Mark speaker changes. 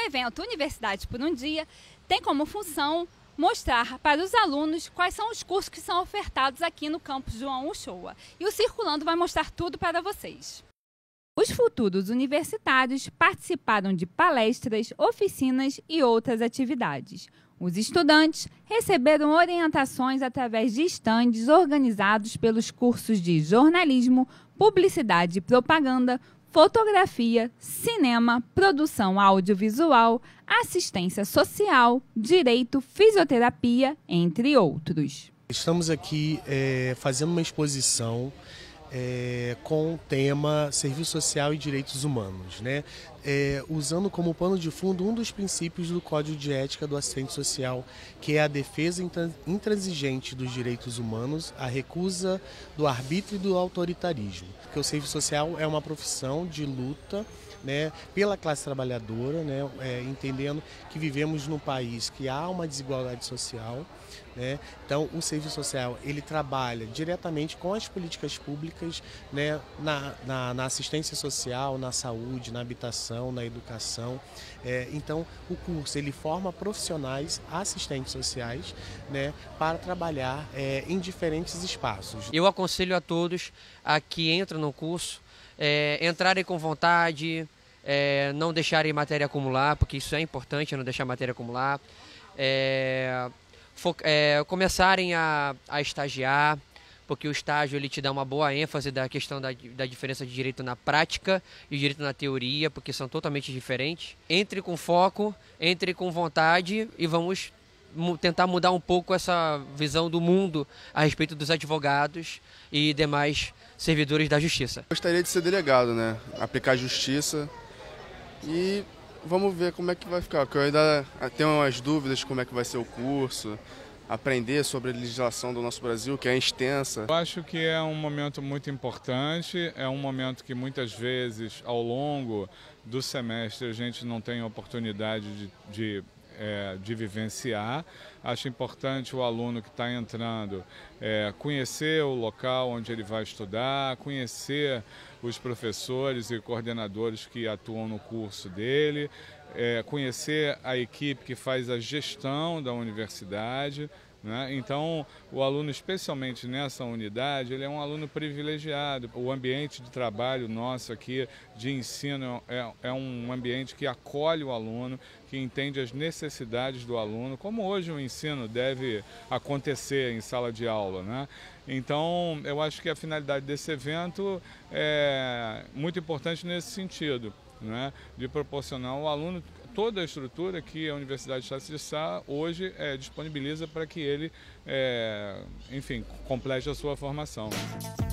Speaker 1: evento Universidade por um Dia tem como função mostrar para os alunos quais são os cursos que são ofertados aqui no campus João Uchoa. E o Circulando vai mostrar tudo para vocês. Os futuros universitários participaram de palestras, oficinas e outras atividades. Os estudantes receberam orientações através de estandes organizados pelos cursos de jornalismo, publicidade e propaganda, fotografia, cinema, produção audiovisual, assistência social, direito, fisioterapia, entre outros.
Speaker 2: Estamos aqui fazendo uma exposição com o tema Serviço Social e Direitos Humanos, né? Usando como pano de fundo um dos princípios do Código de Ética do Assistente Social, que é a defesa intransigente dos direitos humanos, a recusa do arbítrio e do autoritarismo. Porque o serviço social é uma profissão de luta, né, pela classe trabalhadora, né, entendendo que vivemos num país que há uma desigualdade social, né, então o serviço social ele trabalha diretamente com as políticas públicas, né, na assistência social, na saúde, na habitação, na educação. Então o curso ele forma profissionais assistentes sociais, né, para trabalhar em diferentes espaços.
Speaker 3: Eu aconselho a todos a que entram no curso entrarem com vontade, não deixarem matéria acumular, porque isso é importante, não deixar matéria acumular, começarem a estagiar, porque o estágio ele te dá uma boa ênfase da questão da diferença de direito na prática e direito na teoria, porque são totalmente diferentes. Entre com foco, entre com vontade e vamos tentar mudar um pouco essa visão do mundo a respeito dos advogados e demais servidores da justiça.
Speaker 4: Gostaria de ser delegado, né? Aplicar justiça e vamos ver como é que vai ficar, porque eu ainda tenho umas dúvidas de como é que vai ser o curso, aprender sobre a legislação do nosso Brasil, que é extensa.
Speaker 5: Eu acho que é um momento muito importante, é um momento que muitas vezes ao longo do semestre a gente não tem oportunidade de vivenciar. Acho importante o aluno que está entrando conhecer o local onde ele vai estudar, conhecer os professores e coordenadores que atuam no curso dele, conhecer a equipe que faz a gestão da universidade, né? Então, o aluno, especialmente nessa unidade, ele é um aluno privilegiado. O ambiente de trabalho nosso aqui, de ensino, é um ambiente que acolhe o aluno, que entende as necessidades do aluno, como hoje o ensino deve acontecer em sala de aula, né? Então, eu acho que a finalidade desse evento é muito importante nesse sentido, né? De proporcionar ao aluno toda a estrutura que a Universidade de Estácio de Sá hoje disponibiliza para que ele, enfim, complete a sua formação.